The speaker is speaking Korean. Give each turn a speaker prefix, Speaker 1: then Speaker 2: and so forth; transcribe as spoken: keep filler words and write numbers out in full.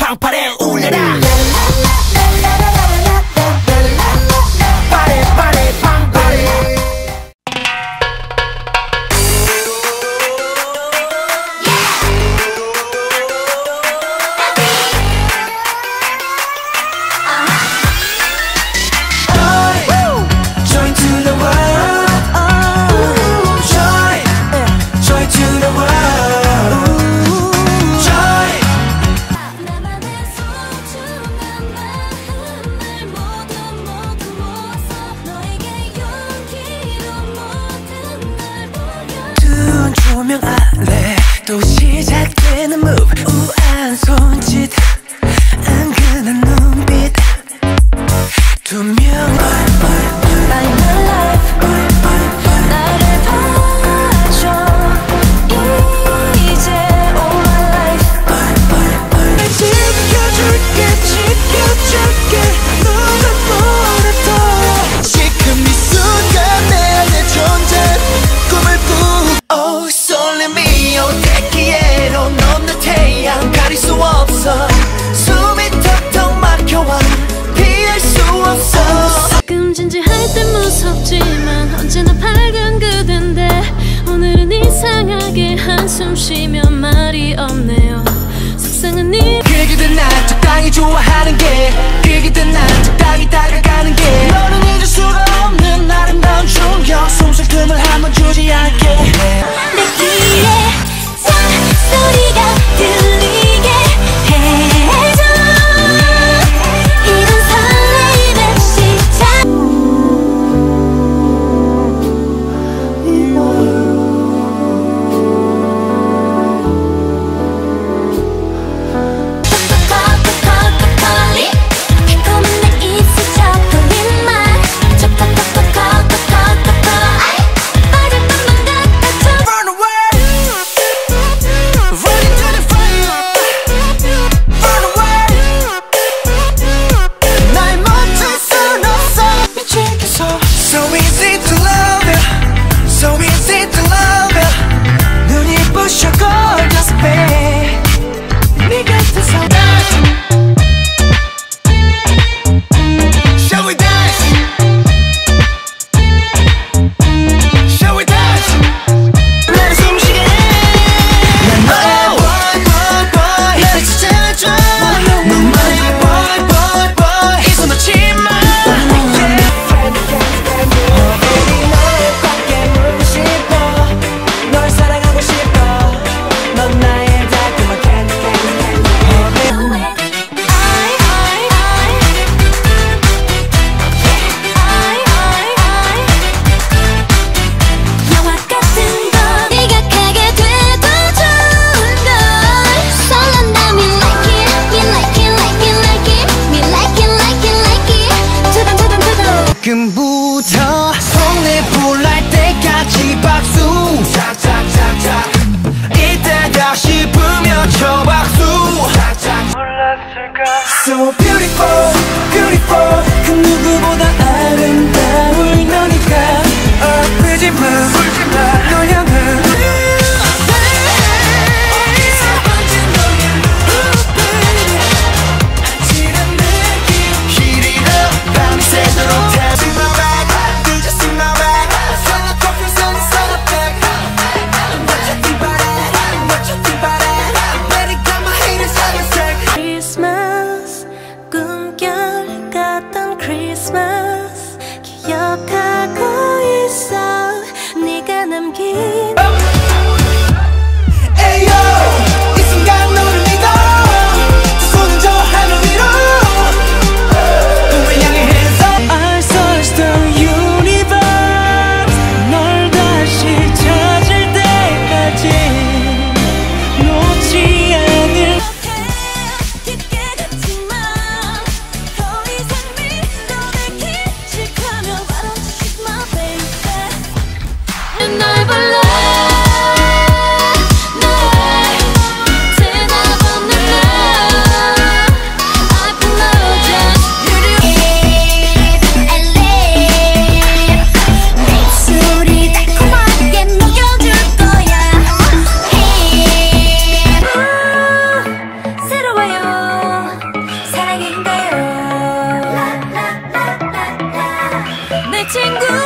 Speaker 1: 방파레 울려라. 파레 파레 방파레.
Speaker 2: 조명 아래 또 시작되는 move. 우아한 손짓, 은근한 눈빛, 투명한 I'm alive. 나를 봐줘 이제 all my life. 지켜줄게 지켜줄게 누가 뭐래도 지금 이 순간 내 안의 존재 꿈을 꾸. Oh 설렘이요 떼기에로 넘는 태양 가릴 수 없어. 숨이 턱턱 막혀와 피할 수 없어.
Speaker 3: 가끔 진지할 땐 무섭지만 언제나 밝은 그댄데 오늘은 이상하게 한숨 쉬며 말이 없네요. 속상한 이
Speaker 2: 그게든 난 적당히 좋아하는 게 그게든 난 적당히 다가가는 게 너는 잊을 수가 없는 아름다운 충격. 숨쉴 틈을 한번 주지 않게
Speaker 3: 내 귀에 소리가 들리게 해줘. 이런 설레임의 시작. 톡톡톡톡톡톡톡리 달콤한 내 입술 초콜릿 맛. 톡톡톡톡톡톡톡톡 아이 빠질 것만 같아.
Speaker 2: Run away, run into the fire. Run away, 날 멈출 순 없어. 미치겠어. So easy to love you, so easy to love you. 눈이 부셔 gorgeous babe. 네 곁에서 dance. Shall we dance? Shall we dance? 날 숨쉬게 해. 난 너의 boy boy boy. 날 찾아줘. 넌 나의 boy boy boy. 이 손 놓지 마. Oh baby 너의 밖에 물고 싶어. 널 사랑하고 싶어. 넌 나의 달콤한 candy candy candy. Oh baby
Speaker 3: I I I I I 영화 같은 거 네가 가게 돼도 좋은 걸. 설렌다 me like it, me like it, like it, like it, me like it, like it, like it. 두근 두근 두근.
Speaker 2: 지금부터 손에 불날 때까지 박수 착착착착. 이때 다시 불며 쳐 박수 착착. 몰랐을까. So beautiful, beautiful. 그 누구보다 아름다울 너니까 아프지 마, 울지 마. 널 향한 어디서 번진 너의 love baby. 아찔한 느낌 Heat it up 밤새도록 다 See my back, do just see my back. Sun up, coffee, sun, sun up back. What you think about it? What you think about it? Let it got my haters on your track.
Speaker 3: 크리스마스 꿈결 같던 크리스마스 기억하고 있어. 친구